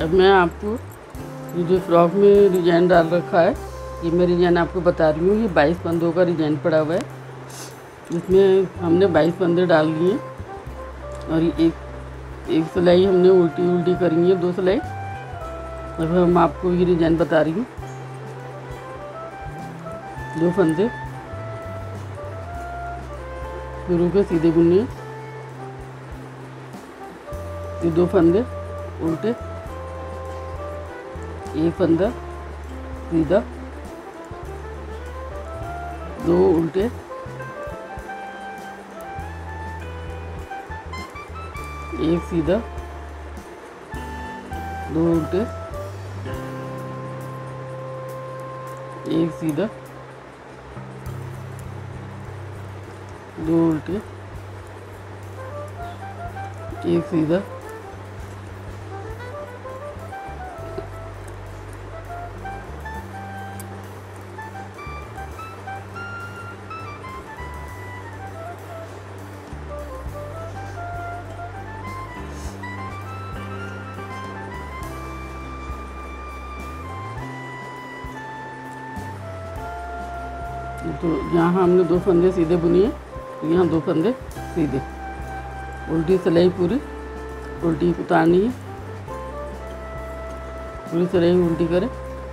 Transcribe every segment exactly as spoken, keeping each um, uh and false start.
अब मैं आपको ये जो फ्रॉक में डिजाइन डाल रखा है, ये मैं डिजाइन आपको बता रही हूँ। ये बाईस फंदों का डिजाइन पड़ा हुआ है, इसमें हमने बाईस फंदे डाल दिए और ये एक एक सिलाई हमने उल्टी उल्टी करी है, दो सिलाई। अब हम आपको ये डिजाइन बता रही हूँ। दो फंदे शुरू के सीधे बुनने, ये दो फंदे उल्टे, एक फंदा सीधा, दो उल्टे, एक सीधा, दो उल्टे, एक सीधा, दो उल्टे, एक सीधा, तो यहाँ हमने दो फंदे सीधे बुनी है, तो यहाँ दो फंदे सीधे, उल्टी सिलाई पूरी उल्टी उतारनी है, पूरी सिलाई उल्टी करें।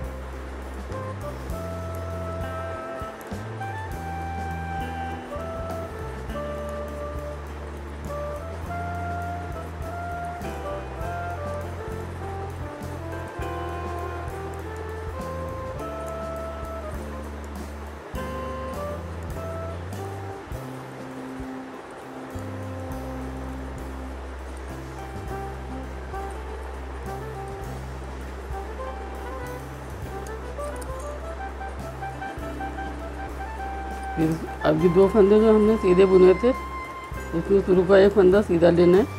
फिर अब ये दो फंदे जो हमने सीधे बुने थे, इसमें शुरू का एक फंदा सीधा लेना है,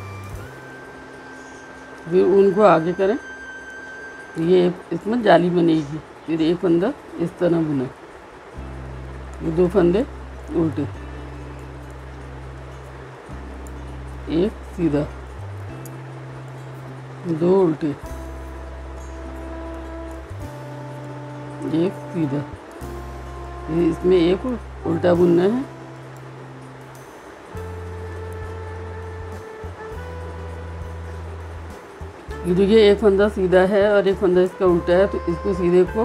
फिर उनको आगे करें। ये इसमें जाली बनेगी, फिर एक फंदा इस तरह बुने, ये दो फंदे उल्टे, एक सीधा, दो उल्टे, एक सीधा, इसमें एक उल्टा बुनना है। ये देखिए एक फंदा सीधा है और एक फंदा इसका उल्टा है, तो इसको सीधे को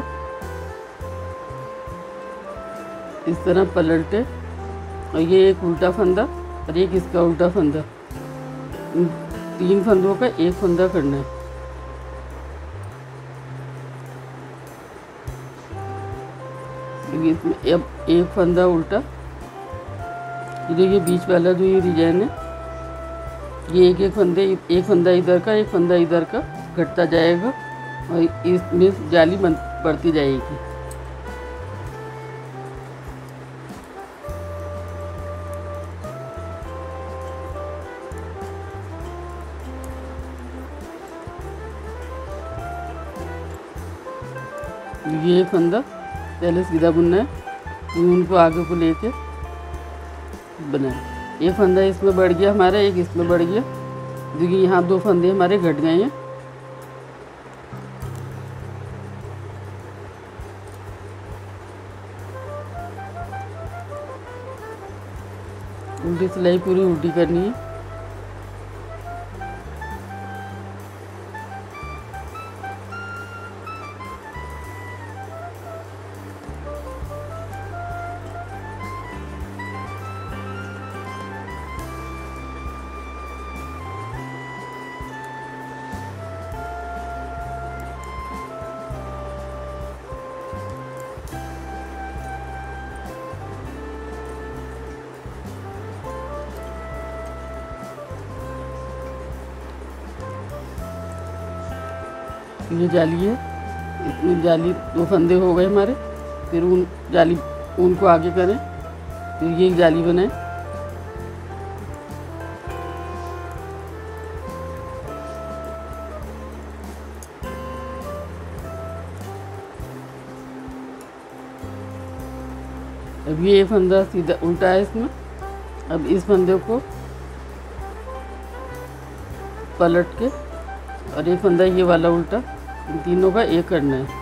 इस तरह पलटे और ये एक उल्टा फंदा और एक इसका उल्टा फंदा, इन तीन फंदों का एक फंदा करना है। इसमें अब एक फंदा उल्टा, ये देखिए बीच वाला जो ये डिजाइन है, ये एक एक फंदे एक फंदा इधर का एक फंदा इधर का घटता जाएगा और इसमें जाली बन बढ़ती जाएगी। ये फंदा पहले सीधा बुनना है, उनको आगे को लेके बनाए। एक फंदा इसमें बढ़ गया हमारा, एक इसमें बढ़ गया, देखिए यहाँ दो फंदे हमारे घट गए हैं। उल्टी सिलाई पूरी उल्टी करनी है। ये जाली है, इसमें जाली दो फंदे हो गए हमारे, फिर उन जाली उनको आगे करें, फिर ये एक जाली बनाए। अब ये फंदा सीधा उल्टा है इसमें, अब इस फंदे को पलट के और एक फंदा ये वाला उल्टा, इन तीनों का एक करना है।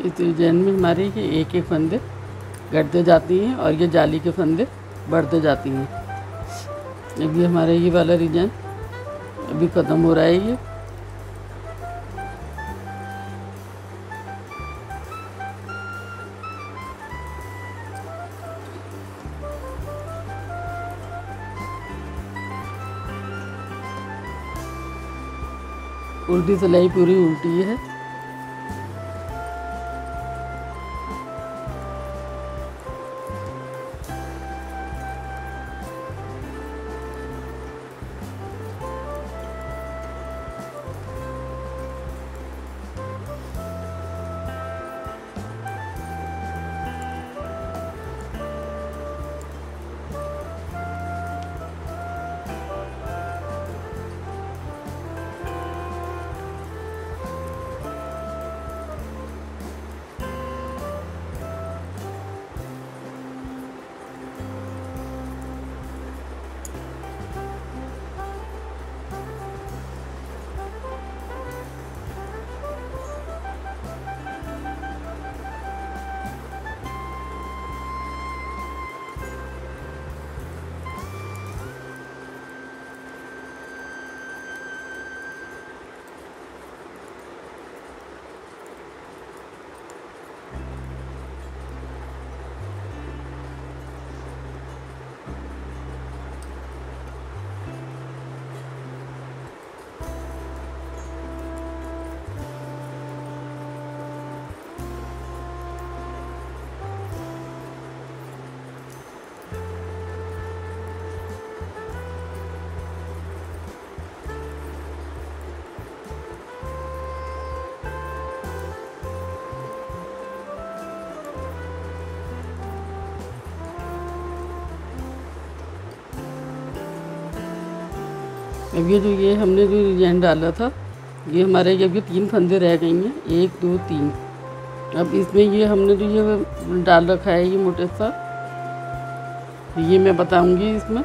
इस डिजाइन में हमारे ये एक एक फंदे घटते जाती हैं और ये जाली के फंदे बढ़ते जाती हैं। अभी हमारा ये वाला डिजाइन अभी ख़त्म हो रहा है। ये उल्टी सिलाई पूरी उल्टी है। अब ये जो ये हमने जो डिजाइन डाला था, ये हमारे ये अभी तीन फंदे रह गई हैं, एक दो तीन। अब इसमें ये हमने जो ये डाल रखा है ये मोटे सा, ये मैं बताऊंगी इसमें।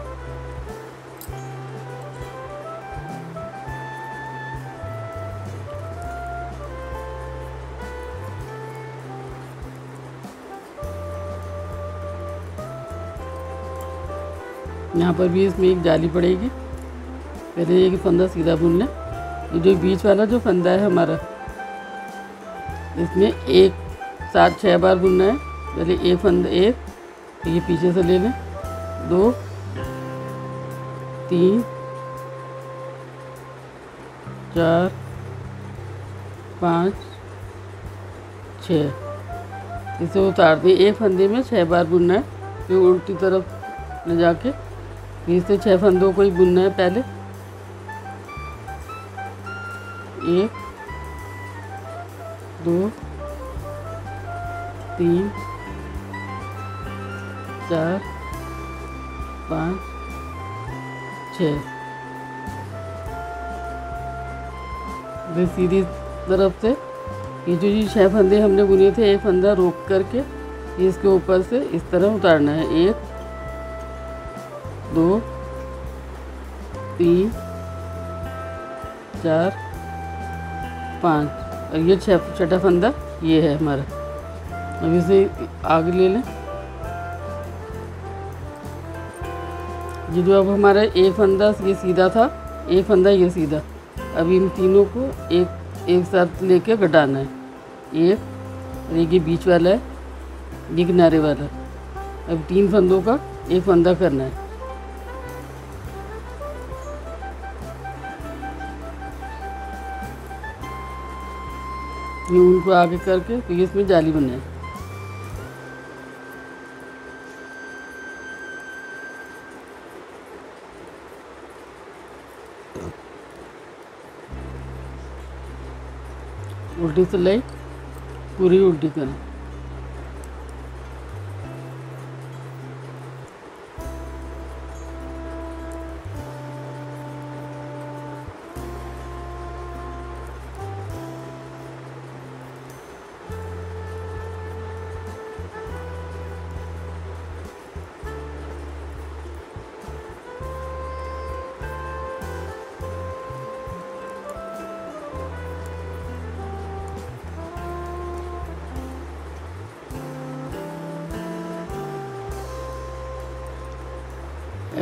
यहाँ पर भी इसमें एक जाली पड़ेगी। पहले ये फंदा सीधा बुन लें। ये जो बीच वाला जो फंदा है हमारा, इसमें एक सात छः बार बुनना है। पहले एक फंदा, एक तो ये पीछे से ले लें, दो तीन चार पाँच छः, इसे उतार दें। एक फंदे में छः बार बुनना है, फिर उल्टी तरफ ले जाके फिर से छः फंदों को ही बुनना है। पहले एक दो तीन चार पाँच छः, फिर सीधी तरफ से ये जो ये छः फंदे हमने बुने थे, एक फंदा रोक करके इसके ऊपर से इस तरह उतारना है। एक दो तीन चार पाँच, और ये छः छठा फंदा ये है हमारा। अब इसे आगे ले लें। ये जो अब हमारा एक फंदा ये सीधा था, एक फंदा ये सीधा, अब इन तीनों को एक एक साथ लेके घटाना है। एक, और एक ये बीच वाला है, ये किनारे वाला। अब तीन फंदों का एक फंदा करना है। ये उनको आगे करके फिर इसमें जाली बनाए। उल्टी सिलाई पूरी उल्टी करें।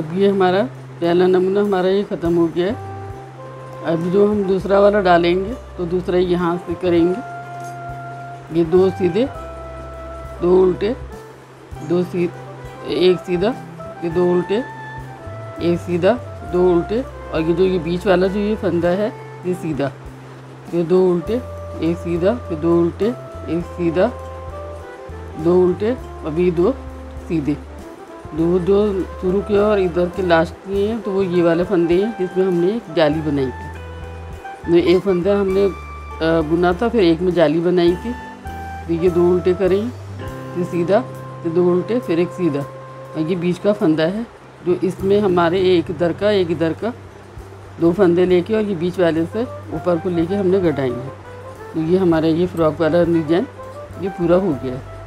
अब ये हमारा पहला नमूना हमारा ये ख़त्म हो गया है। अब जो हम दूसरा वाला डालेंगे तो दूसरा यहाँ से करेंगे। ये दो सीधे, दो उल्टे, दो सी एक सीधा, ये दो उल्टे, एक सीधा, दो उल्टे, और ये जो ये बीच वाला जो ये फंदा है ये सीधा, ये दो उल्टे, एक सीधा, ये दो उल्टे, एक सीधा, दो उल्टे, अभी दो सीधे, दो जो शुरू किया और इधर के लास्ट किए हैं तो वो ये वाले फंदे हैं जिसमें हमने एक जाली बनाई थी। तो एक फंदा हमने बुना था, फिर एक में जाली बनाई थी। तो ये दो उल्टे करें, फिर सीधा, फिर दो उल्टे, फिर एक सीधा, और ये बीच का फंदा है जो इसमें हमारे एक इधर का एक इधर का दो फंदे लेके और ये बीच वाले से ऊपर को लेके हमने गढ़ाई है। तो ये हमारा ये फ्रॉक वाला डिजाइन ये पूरा हो गया है।